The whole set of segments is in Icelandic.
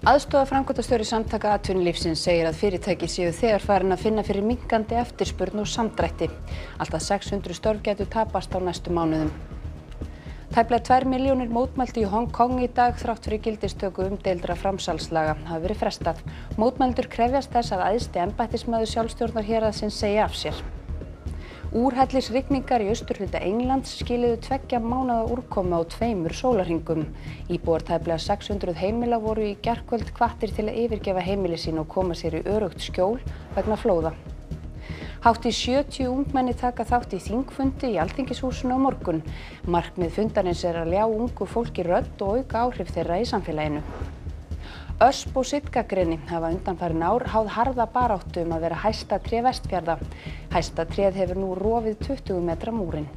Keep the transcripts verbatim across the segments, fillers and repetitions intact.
Aðstoðarframkvæmdastjóri Samtaka atvinnulífsins segir að fyrirtæki séu þegar farin að finna fyrir minnkandi eftirspurn og samdrætti. Allt að sex hundruð störf gætu tapast á næstu mánuðum. Tæplega tvær milljónir mótmæltu í Hong Kong í dag þrátt fyrir gildistöku umdeildra framsalslaga hafi verið frestað. Mótmælendur krefjast þess að æðsti embættismaður sjálfstjórnarhéraðsins segi af sér. Úrhellisrigningar í austurhluta Englands skiluðu tveggja mánaða úrkomu á tveimur sólarhringum. Íbúar tæplega sex hundruð heimila voru í gærkvöld hvattir til að yfirgefa heimili sín og koma sér í öruggt skjól vegna flóða. Hátt í sjötíu ungmenni taka þátt í þingfundi í Alþingishúsinu á morgun. Markmið fundarins er að ljá ungu fólki rödd og auka áhrif þeirra í samfélaginu. Ösp og sitkagreini hafa undanfarin ár háð harða baráttu um að vera hæsta tré Vestfjarða. Hæsta tréð hefur nú rofið tuttugu metra múrinn.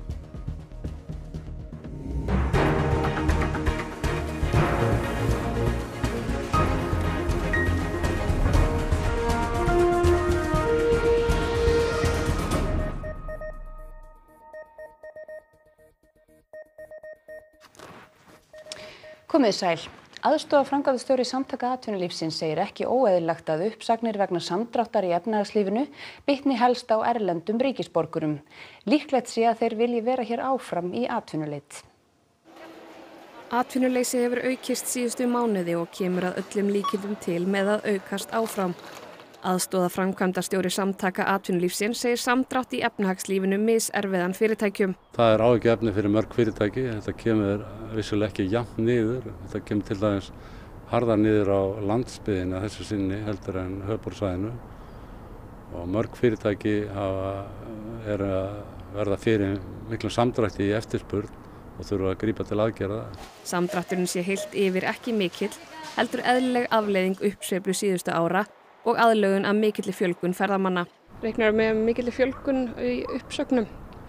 Komið sæl. Aðstoðarframkvæmdastjóri Samtaka atvinnulífsins segir ekki óeðlilegt að uppsagnir vegna samdráttar í efnahagslífinu bitni helst á erlendum ríkisborgurum. Líklegt sé að þeir vilji vera hér áfram í atvinnuleit. Atvinnuleysi hefur aukist síðustu mánuði og kemur að öllum líkindum til með að aukast áfram. Aðstoðarframkvæmdastjóri Samtaka atvinnulífsins segir samdrátt í efnahagslífinu miserfiðan fyrirtækjum. Það er áhyggjuefni fyrir mörg fyrirtæki. Þetta kemur vissulega ekki jafnt niður. Þetta kemur til dæmis harðar niður á landsbyggðinni að þessu sinni heldur en höfuðborgarsvæðinu. Og mörg fyrirtæki hafa, er að verða fyrir miklum samdrætti í eftirspurn og þurfa að grípa til aðgerða. Samdrátturinn sé heilt yfir ekki mikill, heldur eðlileg afleiðing uppsveiflu síðustu ára og aðlögun að mikilli fjölgun ferðamanna. Reiknar með mikilli fjölgun í uppsögnum?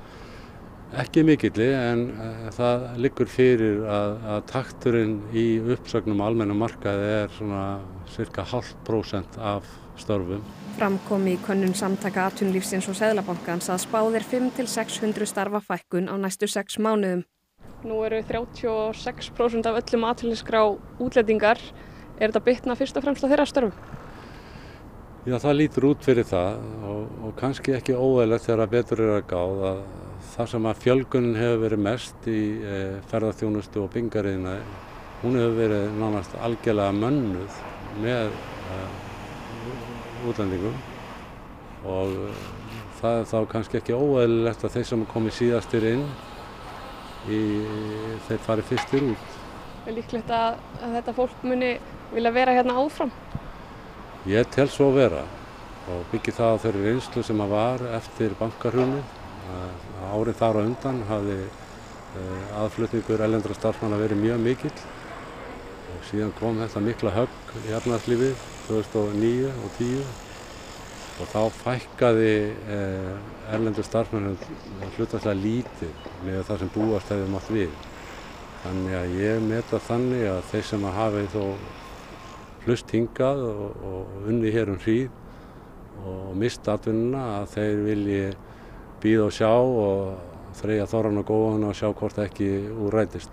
Ekki mikilli, en uh, það liggur fyrir að, að takturinn í uppsögnum almennum markaði er svona cirka hálft prósent af störfum. Framkom í könnun Samtaka atvinnulífsins og Seðlabankans að spáð er fimm til sex hundruð starfa fækkun á næstu sex mánuðum. Nú eru þrjátíu og sex prósent af öllum atvinnuleysisskrá útlendingar. Er þetta bitna fyrst og fremst á þeirra störfum? Já, það lítur út fyrir það og, og kannski ekki óeðlilegt þegar betur er að gáð að það sem að fjölgunin hefur verið mest í e, ferðaþjónustu og byggingariðnaði, hún hefur verið nánast algjörlega mönnuð með e, útlendingum og e, það er þá kannski ekki óeðlilegt að þeir sem komi síðastir inn, í, þeir fari fyrstir út. Er líklegt að, að þetta fólk muni vilja vera hérna áfram? Ég tel svo vera og byggi það á þeirri reynslu sem að var eftir bankahrunið. Árið þar á undan hafði aðflutningur erlendra starfsmanna verið mjög mikill og síðan kom þetta mikla högg í efnahagslífið tvö þúsund og níu og tíu og þá fækkaði erlendur starfsmenn hlutfallslega lítið með það sem búast hefði mátt við. Þannig að ég meta þannig að þeir sem hafi þó hlust hingað og, og unni hér um hríð og mista atvinnuna að þeir vilji bíða og sjá og þreyja þorran og góðan og sjá hvort ekki úrrætist.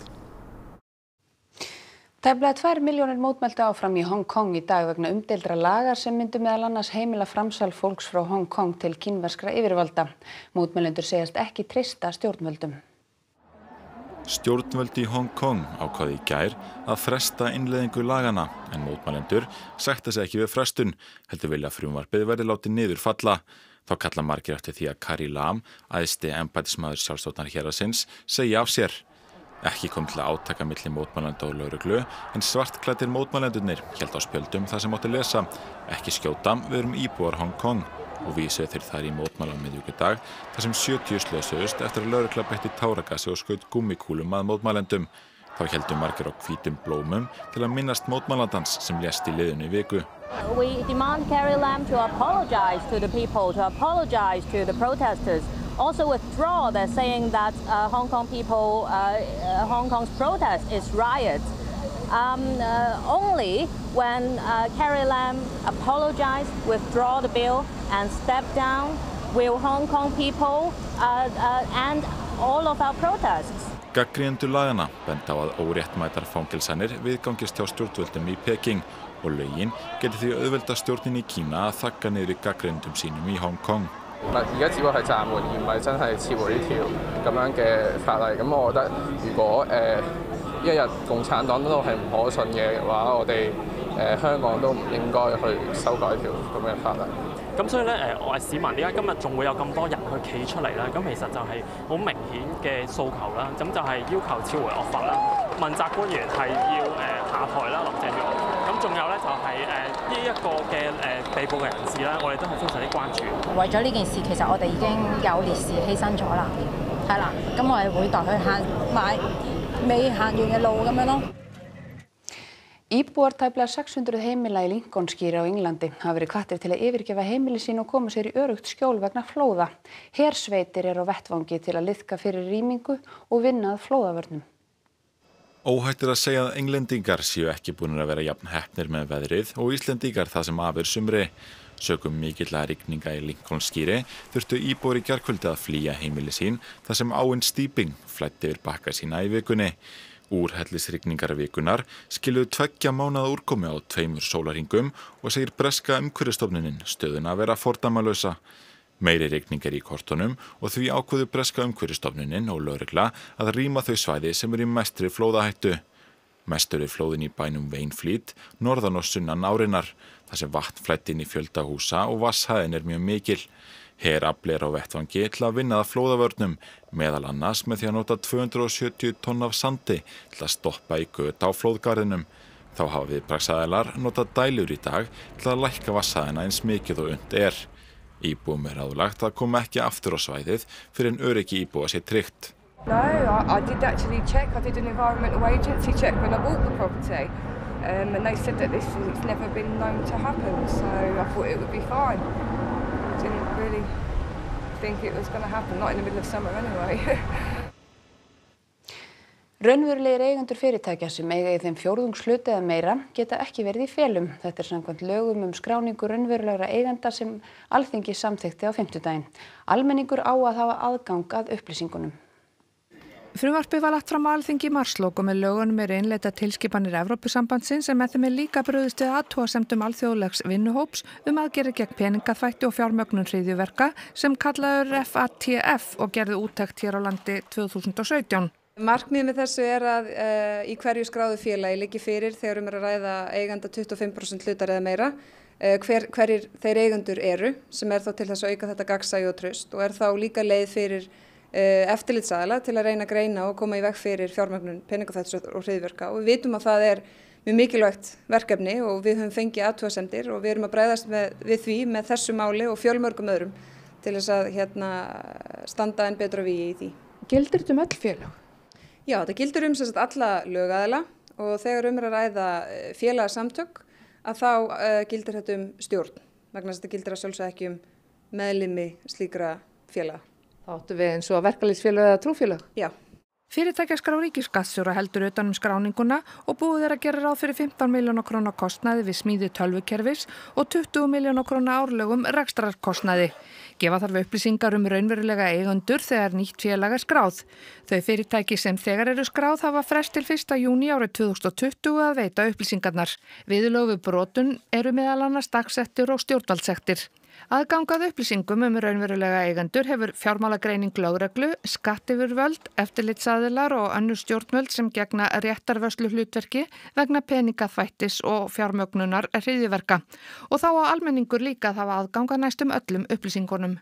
Tæplega tvær milljónir mótmæltu áfram í Hong Kong í dag vegna umdeildra laga sem myndu meðal annars heimila framsal fólks frá Hong Kong til kínverskra yfirvalda. Mótmælendur segjast ekki treysta stjórnvöldum. Stjórnvöld í Hong Kong ákváðu í gær að fresta innleiðingu lagana en mótmælendur sætta sig ekki við frestun, heldur vilja að frumvarpið verði látið niður falla. Þá kalla margir eftir því að Carrie Lam, æðsti embættismaður sjálfstjórnarhéraðsins, segi af sér. Ekki kom til að átaka milli mótmælenda og lögreglu en svartklæddir mótmælendurnir héldu á spjöldum það sem átti lesa. Ekki skjóta, við erum íbúar Hong Kong. Og vísuðu þeir þar í mótmæla á miðvikudag þar sem sjötíu slösuðust eftir að lögregla beitti táragasi og skaut gúmmíkúlum að mótmælendum. Þá héldu margir á hvítum blómum til að minnast mótmælandans sem lést í liðinu í viku. We demand Carrie Lam to apologize to the people, to apologize to the protesters. Also withdraw their saying that uh, Hong Kong people, uh, uh, Hong Kong's protest is riot. Um, uh, only when uh, Carrie Lam apologized, withdraw the bill and step down will Hong Kong people uh, uh, end all of our protests. Gagnrýnendur laganna benda á að óréttmætar fangelsanir viðgangist hjá stjórnvöldum í Peking og lögin geti því auðvelda stjórnin í Kína að þagga niður í gagnrýnendum sínum í Hong Kong. 而家只不過係暫緩，而唔係真係撤回呢條咁樣嘅法例。咁我覺得，如果誒一日共產黨都係唔可信嘅話，我哋誒香港都唔應該去修改條咁嘅法例。 咁所以咧誒，我係市民點解今日仲會有咁多人去企出嚟咧？咁其實就係好明顯嘅訴求啦。咁就係要求撤回惡法啦，問責官員係要誒下台啦，林鄭月娥。咁仲有咧就係誒呢一個嘅誒被捕嘅人士咧，我哋都係非常之關注。 為咗呢件事，其實我哋已經有烈士犧牲咗啦，係啦。咁我哋會代佢行埋未行完嘅路咁樣咯。 Íbúar tæplega sex hundruð heimila í Lincolnshire á Englandi hafa verið hvattir til að yfirgefa heimili sín og koma sér í öruggt skjól vegna flóða. Hersveitir eru á vettvangi til að liðka fyrir rýmingu og vinna að flóðavörnum. Óhætt er að segja að Englendingar séu ekki búnir að vera jafn heppnir með veðrið og Íslendingar það sem af er sumri. Sökum mikilla rigninga í Lincolnshire þurftu íbúar í gærkvöldi að flýja heimili sín þar sem áin Stýping flæddi yfir bakka sína í vikunni. Úrhellisrigningar vikunar skiluðu tveggja mánaða úrkomu á tveimur sólarhringum og segir breska umhverfisstofnunin stöðuna að vera fordæmalausa. Meiri rigningar í kortunum og því ákveðu breska umhverfisstofnunin og lögregla að rýma þau svæði sem eru í mestri flóðahættu. Mestur er flóðin í bænum Wainfleet, norðan og sunnan árinnar, þar sem vatn flæddi inn í fjölda húsa og vatnshæðin er mjög mikil. Herafli er á vettvangi til að vinna að flóðavörnum, meðal annars með því að nota tvö hundruð og sjötíu tonn af sandi til að stoppa í göt á flóðgarðinum. Þá hafa viðbragðsaðilar notað dælur í dag til að lækka vatnshæðina eins mikið og unnt er. Íbúum er ráðlagt að koma ekki aftur á svæðið fyrir en öryggi íbúa sé tryggt. No, I, I did actually check. I did an environmental agency check when I bought the property, um, and they said that this it's never been known to happen. So I thought it would be fine. Didn't really think it was going to happen, not in the middle of summer anyway. Raunverulegir eigendur fyrirtækja sem eiga í þeim fjórðungshlut eða meira geta ekki verið í felum. Þetta er samkvæmt lögum um skráningu raunverulegra eigenda sem Alþingi samþykkti á fimmtudaginn. Almenningur á að hafa aðgang að upplýsingunum. Frumvarpið var lagt fram á Alþingi í marslok og með lögunum eru innleiddar tilskipanir Evrópusambandsins sem með þeim er líka brugðist við athugasemdum alþjóðlegs vinnuhóps um aðgerðir gegn peningaþvætti og fjármögnun hryðjuverka sem kallaður F A T F og gerði úttekt hér á landi tvö þúsund og sautján. Markmiðið með þessu er að uh, í hverju skráðu félagi liggi fyrir þegar um er að ræða eiganda tuttugu og fimm prósent hlutar eða meira uh, hver, hverjir þeir eigendur eru sem er þá til þess að auka þetta gagnsæi og traust og er þá líka leið fyrir uh, eftirlitsaðila til að reyna að greina og koma í veg fyrir fjármögnun peningaþvættis og hryðjuverka og við vitum að það er mjög mikilvægt verkefni og við höfum fengið athugasemdir og við erum að bregðast með, við því með þessu máli og fjölmörgum öðrum til þess að hérna, standa enn betra vígi í því. Gildir þetta um öll félög? Já, þetta gildir um sem sagt alla lögaðila og þegar um er að ræða félagasamtök að þá uh, gildir þetta um stjórn vegna þess að þetta gildir að sjálfsögðu ekki um meðlimi slíkra félaga. Þá áttu við eins og verkalýðsfélög eða trúfélög? Já. Fyrirtækjaskrá ríkisskattstjóra heldur utan um skráninguna og búið er að gera ráð fyrir fimmtán milljóna króna kostnaði við smíði tölvukerfis og tuttugu milljóna króna árlegum rekstrarkostnaði. Gefa þarf upplýsingar um raunverulega eigendur þegar nýtt félag er skráð. Þau fyrirtæki sem þegar eru skráð hafa frest til fyrsta júní árið tvö þúsund og tuttugu að veita upplýsingarnar. Viðurlög við brotun eru meðal annars dagsektir og stjórnvaldssektir. Aðgangað upplýsingum um raunverulega eigendur hefur fjármálagreining lögreglu, skattyfirvöld, eftirlitsaðilar og önnur stjórnvöld sem gegna réttarvörslu hlutverki vegna peningaþvættis og fjármögnunar hryðjuverka. Og þá á almenningur líka að hafa aðgangað næstum öllum upplýsingunum.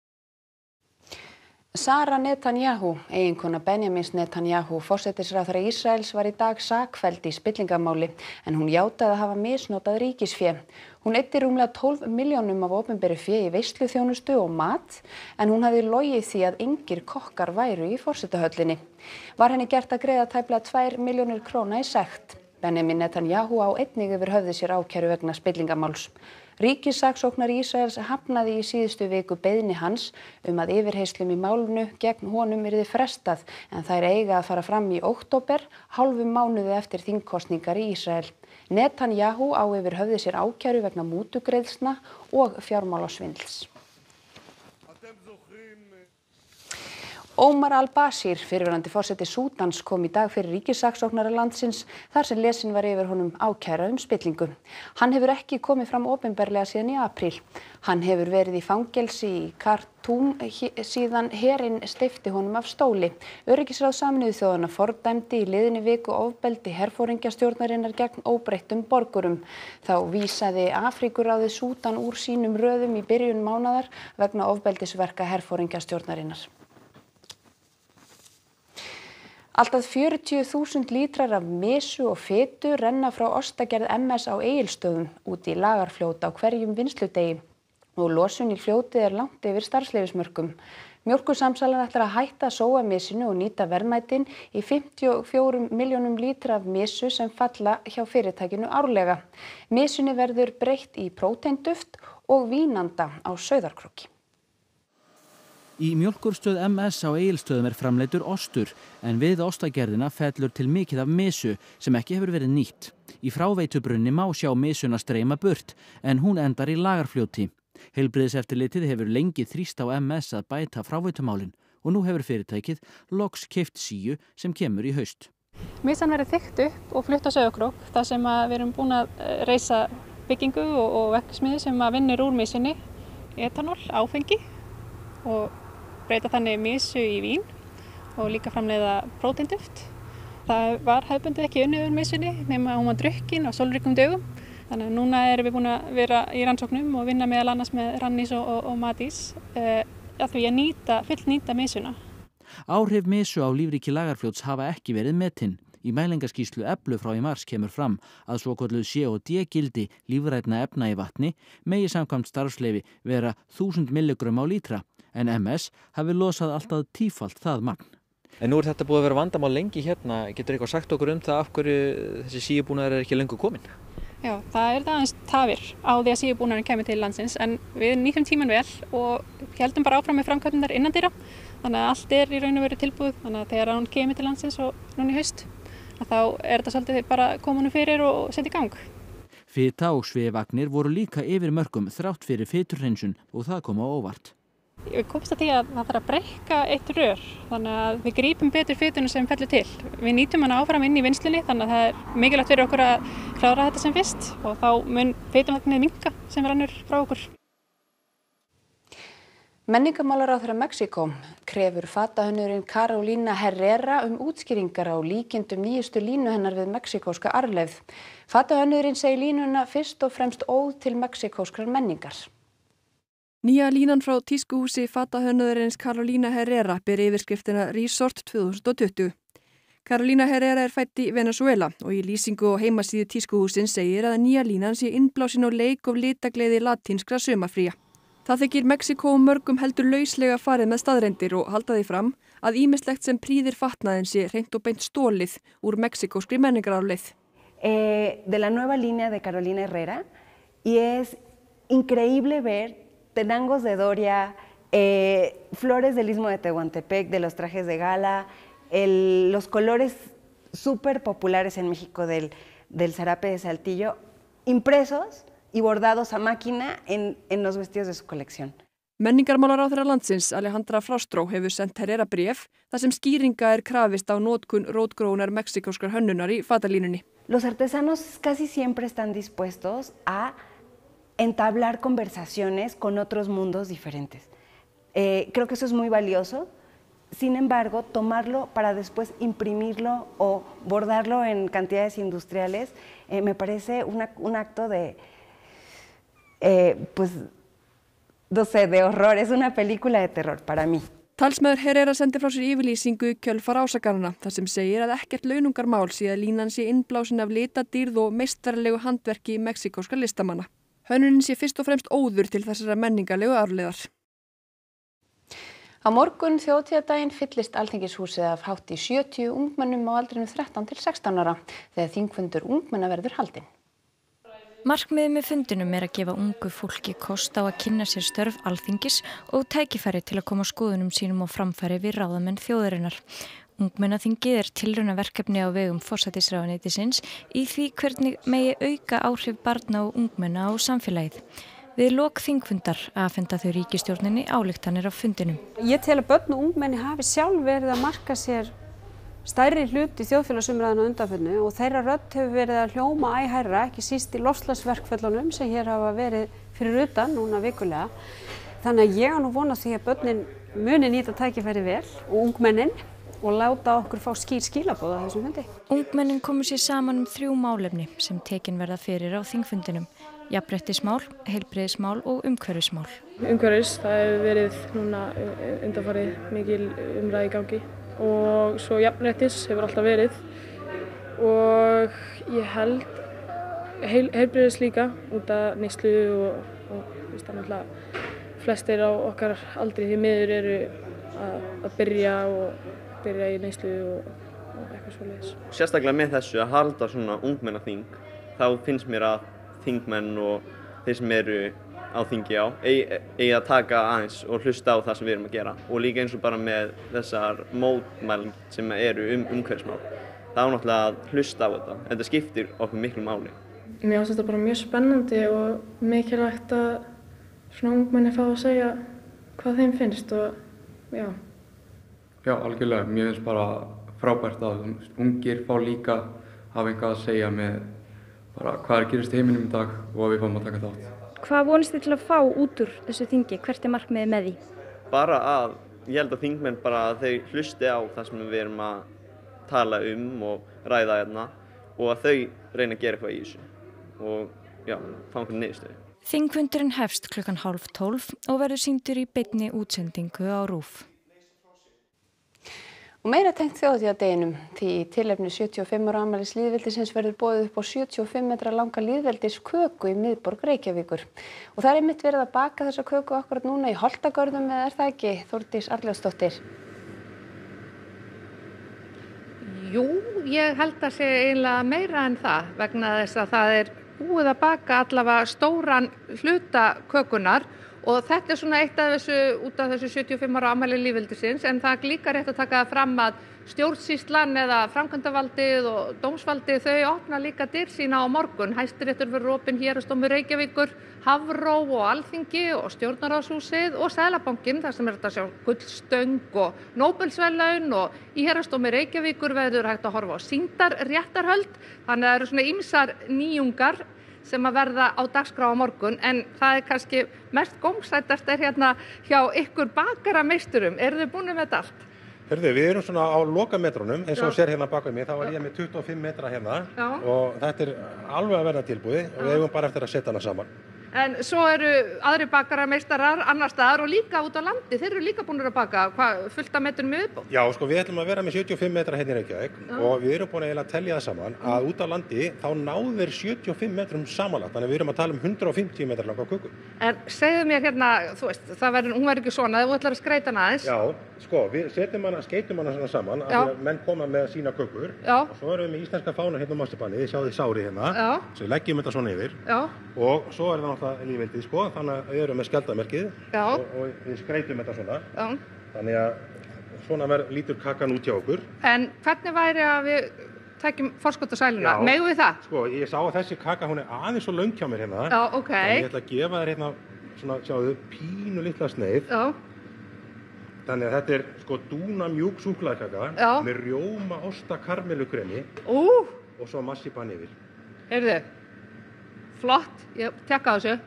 Sara Netanyahu, eiginkona Benjamins Netanyahu, forsætisráðherra Ísraels, var í dag sakfelld í spillingarmáli en hún játaði að hafa misnotað ríkisfé. Hún eyddi rúmlega tólf milljónum af opinberu fé í veisluþjónustu og mat en hún hafði logið því að engir kokkar væru í forsetahöllinni. Var henni gert að greiða tæplega tvær milljónir króna í sekt. Benjamin Netanyahu á einnig yfir höfði sér ákæru vegna spillingarmáls. Ríkissaksóknari Ísraels hafnaði í síðustu viku beiðni hans um að yfirheyslum í málinu gegn honum yrði frestað en þær eiga að fara fram í október, hálfum mánuði eftir þingkosningar í Ísrael. Netanyahu á yfir höfði sér ákæru vegna mútugreiðslna og fjármálasvindls. Omar al-Bashir, fyrrverandi forseti Súdans, kom í dag fyrir ríkissaksóknara landsins þar sem lesin var yfir honum ákæra um spillingu. Hann hefur ekki komið fram opinberlega síðan í apríl. Hann hefur verið í fangelsi í Khartoum síðan herinn steypti honum af stóli. Öryggisráð Sameinuðu þjóðanna fordæmdi í liðinni viku ofbeldi herforingjastjórnarinnar gegn óbreyttum borgurum. Þá vísaði Afríkuráðið Súdan úr sínum röðum í byrjun mánaðar vegna ofbeldisverka herforingjastjórnarinnar. Allt að fjörutíu þúsund lítrar af mysu og fitu renna frá ostagerð M S á Egilsstöðum út í Lagarfljót á hverjum vinnsludegi og losun í fljótið er langt yfir starfsleyfismörkum. Mjólkursamsalan ætlar að hætta að sóa mysinu og nýta verðmætin í fimmtíu og fjórum milljónum lítra af mysu sem falla hjá fyrirtækinu árlega. Mysunni verður breytt í próteinduft og vínanda á Sauðárkróki. Í mjólkurstöð M S á Egilsstöðum er framleiddur ostur en við ostagerðina fellur til mikið af mysu sem ekki hefur verið nýtt. Í fráveitubrunni má sjá mysuna streyma burt en hún endar í Lagarfljóti. Heilbrigðiseftirlitið hefur lengi þrýst á M S að bæta fráveitumálin og nú hefur fyrirtækið loks keypt síu sem kemur í haust. Mysan verður þykkt upp og flutt á Sauðárkrók þar sem að við erum búin að reisa byggingu og, og verksmiðju sem að vinnur úr mysunni etanól, áfengi og breyta þannig mysu í vín og líka framleiða próteinduft. Það var hefðbundið ekki unnið úr mysunni nema hún var drukkin á sólríkum dögum. Þannig að núna erum við búin að vera í rannsóknum og vinna meðal annars með Rannís og, og, og Matís uh, að því að nýta, fullnýta mysuna. Áhrif mysu á lífríki Lagarfljóts hafa ekki verið metin. Í mælingaskýrslu Eflu frá í mars kemur fram að svokölluð C O D gildi lífrænna efna í vatni megi samkvæmt starfsleyfi vera þúsund milligrömm á lítra. En M S hafi losað alltaf tífalt það magn. En nú er þetta búið að vera vandamál lengi hérna. Getur eitthvað sagt okkur um það af hverju þessi síubúnaður er ekki lengur komin? Já, það er það aðeins tafir á því að síubúnaðurinn kemur til landsins en við nýtum tíman vel og heldum bara áfram með framkvæmdar innandyra. Þannig að allt er í raun og veru tilbúið. Þannig að þegar hún kemur til landsins og núna í haust að þá er þetta svolítið bara komunum fyrir og setja í gang. Fita og svevagnir voru líka yfir mörkum þrátt fyrir fiturhreinsun og það kom á óvart. Við komumst að því að það þarf að breikka eitt rör þannig að við grípum betur fituna sem fellur til. Við nýtum hana áfram inn í vinnslunni þannig að það er mikilvægt fyrir okkur að klára þetta sem fyrst og þá mun fitumagnið minnka sem rennur frá okkur. Menningarmálaráðherra Mexíkó krefur fatahönnurinn Carolina Herrera um útskýringar á líkindum nýjustu línu hennar við mexíkóska arfleifð. Fatahönnurinn segir línuna fyrst og fremst óð til mexíkóskrar menningar. Nýja línan frá tískuhúsi fatahönnuðarins Carolina Herrera ber yfirskriftina Resort tvö þúsund og tuttugu. Carolina Herrera er fædd í Venezuela og í lýsingu á heimasíðu tískuhússins segir að nýja línan sé innblásin á leik og litagleði latínskra sumarfría. Það þykir Mexíkó mörgum heldur lauslega farið með staðreyndir og halda því fram að ýmislegt sem prýðir fatnaðinn sé hreint og beint stólið úr mexíkóskri menningararfleifð. Eh, de la nueva línea de Carolina Herrera y es increíble ver tenangos de Doria, eh, flores del istmo de Tehuantepec, de los trajes de gala, el, los colores súper populares en México del, del zarape de Saltillo, impresos y bordados a máquina en, en los vestidos de su colección. Menningarmálaráðherra landsins Alejandra Frostró hefur sent Herrera bréf þar sem skýringa er krafist á notkun rótgrónar mexíkóskrar hönnunar í fatalínunni. Los artesanos casi siempre están dispuestos a entablar conversaciones con otros mundos diferentes. Eh, creo que eso es muy valioso, sin embargo, tomarlo para después imprimirlo o bordarlo en cantidades industriales eh, me parece una, un acto de, eh, pues, no sé, de horror, es una película de terror para mí. Talsmaður Herrera sendi frá sér yfirlýsingu í kjölfar ásakanana þar sem segir að ekkert launungarmál sé að línan sé innblásin af litadýrð og meistaralegu handverki mexíkóskra listamanna. Hönnunin sé fyrst og fremst óður til þessara menningarlegu arfleifðar. Á morgun þjóðhátíðardaginn fyllist Alþingishúsið af hátt í sjötíu ungmennum á aldrinum þrettán til sextán ára þegar þingfundur ungmenna verður haldinn. Markmiðið með fundinum er að gefa ungu fólki kost á að kynna sér störf Alþingis og tækifæri til að koma skoðunum sínum á framfæri við ráðamenn þjóðarinnar. Ungmennaþingið er tilraunaverkefni á vegum forsætisráðuneytisins í því hvernig megi auka áhrif barna og ungmenna á samfélagið. Við lok þingfundar afhenda þau ríkisstjórninni ályktanir af fundinum. Ég tel að börn og ungmenni hafi sjálf verið að marka sér stærri hlut í þjóðfélagsumræðinu á undanförnu og þeirra rödd hefur verið að hljóma æ hærra, ekki síst í loftslagsverkföllunum sem hér hafa verið fyrir utan núna vikulega. Þannig að ég á nú vona því að börnin muni nýta tækifæri vel og ungmennin og láta okkur fá skýr skilaboð á þessum fundi. Ungmennin komu sér saman um þrjú málefni sem tekin verða fyrir á þingfundinum. Jafnréttismál, heilbrigðismál og umhverfismál. Umhverfis, það hefur verið núna undanfarið mikil umræða í gangi og svo jafnréttis hefur alltaf verið og ég held heil, heilbrigðis líka út af neyslu og, og veist, náttúrulega flestir á okkar aldri því miður eru að, að byrja og byrja í neyslu og, og eitthvað svoleiðis. Sérstaklega með þessu að halda svona ungmennaþing, þá finnst mér að þingmenn og þeir sem eru á þingi á eigi, eigi að taka aðeins og hlusta á það sem við erum að gera og líka eins og bara með þessar mótmæling sem eru um umhverfismál. Það er náttúrulega að hlusta á þetta. Þetta skiptir okkur miklu máli. Mér finnst þetta bara mjög spennandi og mikilvægt að svona ungmenni fá að segja hvað þeim finnst og já. Já, algjörlega. Mér finnst bara frábært að ungir fá líka hafa eitthvað að segja með bara hvað er gerist í heiminum í dag og að við fáum að taka þátt. Hvað vonist þið til að fá út úr þessu þingi? Hvert er markmiðið með því? Bara að, ég held að þingmenn bara að þau hlusti á það sem við erum að tala um og ræða hérna og að þau reyna að gera eitthvað í þessu og já, fá einhvern niðurstöðu. Þingfundurinn hefst klukkan hálf tólf og verður sýndur í beinni útsendingu á RÚV. Og meira tengt þjóðhátíðardeginum því í tilefni sjötíu og fimm ára afmælis lýðveldisins verður boðið upp á sjötíu og fimm metra langa lýðveldisköku í miðborg Reykjavíkur. Og það er einmitt verið að baka þessa köku akkurat núna í Holtagörðum, eða er það ekki, Þórdís Arnljótsdóttir? Jú, ég held að sé eiginlega meira en það vegna þess að það er búið að baka allavega stóran hluta kökunar. Og þetta er svona eitt af þessu, út af þessu sjötíu og fimm ára afmæli lýðveldisins, en það er líka rétt að taka það fram að stjórnsýslan eða framkvæmdavaldið og dómsvaldið, þau opna líka dyr sína á morgun. Hæstiréttur verður opinn, Héraðsdómur Reykjavíkur, Hafró og Alþingi og Stjórnarráðshúsið og Seðlabankinn, þar sem er þetta að sjá gullstöng og Nóbelsverðlaun og í Héraðsdómi Reykjavíkur verður hægt að horfa á sýndarréttarhöld, þannig að það eru svona ýmsar nýjungar sem að verða á dagskrá á morgun, en það er kannski mest gómsætast er hérna hjá ykkur bakarameisturum. Eru þið búin með þetta allt? Hörðu, við erum svona á lokametrunum, eins og sér hérna bak við mig, þá er ég með tuttugu og fimm metra hérna. Já. Og þetta er alveg að verða tilbúið og við eigum bara eftir að setja hana saman. En svo eru aðri bakarameistarar annar staðar og líka út á landi, þeir eru líka búin að baka, hvað, fullt af metrum með uppbót? Já, sko, við ætlum að vera með sjötíu og fimm metra hérna í Reykjavík og við erum búin að eiginlega telja það saman að út á landi þá náður þeir sjötíu og fimm metrum samanlagt, þannig að við erum að tala um hundrað og fimmtíu metra langa köku. En segðu mér hérna, þú veist, það verður, hún verður ekki svona, þú ætlar að skreita hana aðeins. Já, sko, við setjum hana, skeytum hana svona saman, að menn koma með sína kökur. Já. Og svo erum við með íslenska fána hérna á masterplanið, þið sjáðu sári hérna. Já. Svo við leggjum þetta svona yfir. Já. Og svo er það náttúrulega lýðveldið, sko, þannig að við erum með skjaldarmerkið og, og við skreitum þetta svona. Já. Þannig að svona verð, lítur kakan út hjá okkur. En hvernig væri að við tækjum forskottasæluna? Megum við það? Sko, ég sá að þessi kaka, hún er aðeins svo löng hjá mér hérna. Já, ok. Þannig ég ætla að gefa þér hérna, svona, sjáðu, pínu litla sneið. Já. Þannig að þetta er sko dúna mjúk súkkulaðikaka með rjóma osta karmelukremi uh. og svo massípan yfir. Heyrðu, flott, ég tekka þessu.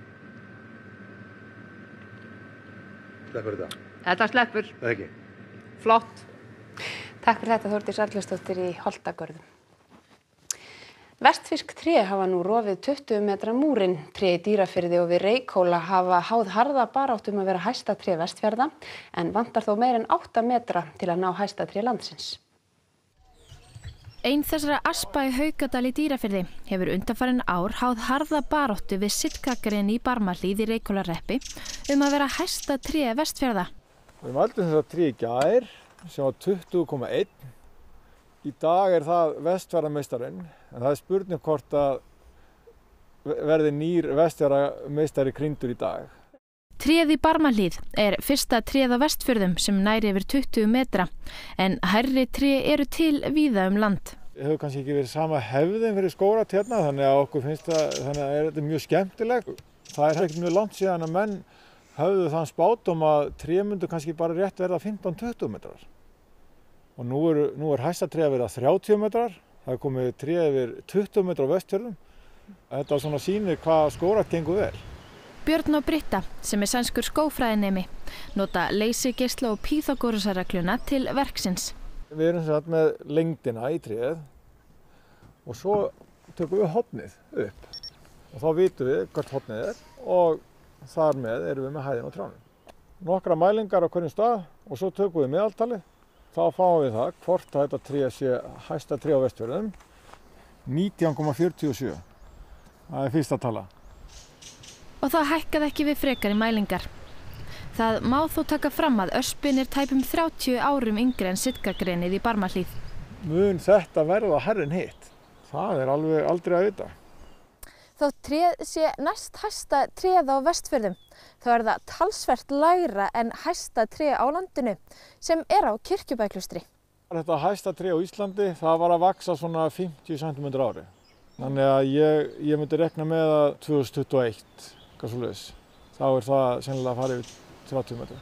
Sleppur þetta? Þetta sleppur. Það ekki? Flott. Takk fyrir þetta, Þórdís Arnljótsdóttir í Holtagörðum. Vestfirsk tré hafa nú rofið tuttugu metra múrin. Tré í Dýrafirði og við Reykhóla hafa háð harða baráttu um að vera hæsta tré Vestfjarða en vantar þó meir en átta metra til að ná hæsta tré landsins. Ein þessara aspa í Haukadal í Dýrafirði hefur undanfarin ár háð harða baráttu við Sitkakkarinn í Barmahlíð í Reykhólarhreppi um að vera hæsta tré Vestfjarða. Við mældum þessa tré í gær sem var tuttugu komma einn. Í dag er það Vestfjarðameistarinn, en það er spurning hvort að verði nýr Vestfjarðameistari krýndur í dag. Tréð í Barmahlíð er fyrsta tréð á Vestfjörðum sem nær yfir tuttugu metra, en hærri tré eru til víða um land. Það hefur kannski ekki verið sama hefðin fyrir skógrækt hérna, þannig að okkur finnst það, þannig að er þetta mjög skemmtilegt. Það er ekkert mjög langt síðan að menn höfðu þann spádóm að tré myndu kannski bara rétt verða fimmtán til tuttugu metrar. Og nú er, nú er hæsta tré að verða þrjátíu metrar, það er komið tré yfir tuttugu metrar á Vestfjörðum. Þetta svona sýnir hvað skógrækt gengur vel. Björn og Britta, sem er sænskur skógfræðinemi, nota leysigeisla og Pýþagórasarregluna til verksins. Við erum satt með lengdina í tréð og svo tökum við hornið upp. Og þá vitum við hvert hornið er og þar með erum við með hæðin á trjánum. Nokkra mælingar á hverjum stað og svo tökum við meðaltalið. Þá fáum við það hvort að þetta tré sé hæsta tré á Vestfjörðum, nítján komma fjörutíu og sjö. Það er fyrsta tala. Og það hækkaði ekki við frekari mælingar. Það má þó taka fram að öspin er tæpum þrjátíu árum yngri en Sitkagrenið í Barmahlíð. Mun þetta verða hærri en hitt? Það er alveg aldrei að vita. Þótt tréð sé næst hæsta tréð á Vestfjörðum, þá er það talsvert lægra en hæsta tré á landinu, sem er á Kirkjubæklaustri. Þetta hæsta tré á Íslandi, það var að vaxa svona fimmtíu sentimetrar á ári. Þannig að ég, ég myndi rekna með að tvö þúsund tuttugu og eitt, eitthvað svoleiðis, þá er það sennilega að fara yfir þrjátíu metra.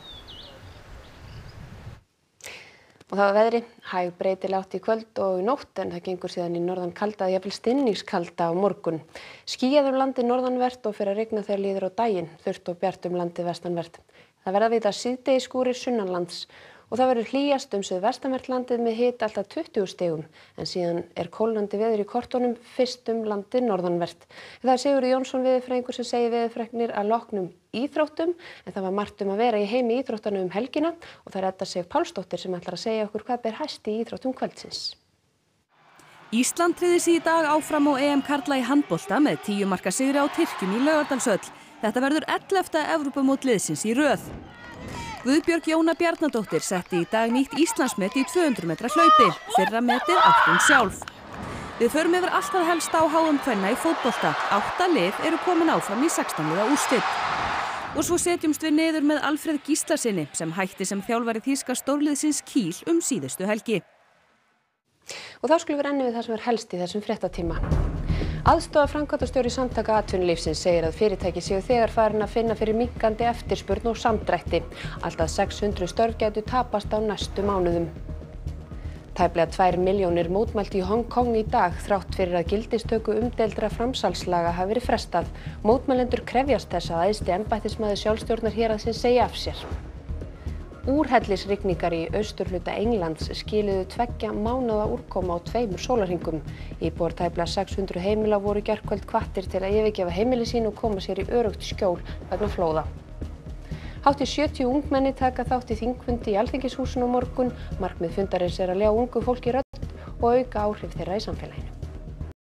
Og það var veðri, hæg breytileg átt í kvöld og í nótt en það gengur síðan í norðan kalda eða jafnvel stinningskalda á morgun. Skýjað um landið norðanvert og fer að rigna þegar líður á daginn, þurrt og bjart um landið vestanvert. Það verða vita síðdegisskúrir sunnanlands og það verður hlýjast um suðvestanvert landið með hita alltaf tuttugu stigum en síðan er kólnandi veður í kortunum fyrst um landið norðanvert. Það er Sigurður Jónsson veðurfræðingur sem segir veðurfregnir að loknum íþróttum en það var margt um að vera í heimi íþróttanum um helgina og það er Edda Sif Pálsdóttir sem ætlar að segja okkur hvað ber hæst í íþróttum kvöldsins. Ísland tryggði sig í dag áfram á E M karla í handbolta með tíu marka sigri á Tyrkjum í Laugardalshöll. Þetta verður ellefta Evrópumót liðsins í röð. Guðbjörg Jóna Bjarnadóttir setti í dag nýtt Íslandsmet í tvö hundruð metra hlaupi, fyrra metið átti hún sjálf. Við förum yfir allt að helsta á H M kvenna í fótbolta. Átta lið eru komin áfram í sextán liða úrslit. Og svo setjumst við niður með Alfreð Gíslasyni sem hætti sem þjálfari þýska stórliðsins Kiel um síðustu helgi. Og þá skulum við renna við það sem er helst í þessum fréttatíma. Aðstoðarframkvæmdastjóri Samtaka atvinnulífsins segir að fyrirtæki séu þegar farin að finna fyrir minnkandi eftirspurn og samdrætti. Allt að sex hundruð störf gætu tapast á næstu mánuðum. Tæplega tvær milljónir mótmæltu í Hong Kong í dag þrátt fyrir að gildistöku umdeildra framsalslaga hafi verið frestað. Mótmælendur krefjast þess að æðsti embættismaður sjálfstjórnar héraðsins segi af sér. Úrhellisrigningar í austurhluta Englands skiluðu tveggja mánaða úrkoma á tveimur sólarhringum. Íbúar tæplega sex hundruð heimila voru í gærkvöld hvattir til að yfirgefa heimili sín og koma sér í öruggt skjól vegna flóða. Hátt í sjötíu ungmenni taka þátt í þingfundi í Alþingishúsinu á morgun. Markmið fundarins er að ljá ungu fólki rödd og auka áhrif þeirra í samfélaginu.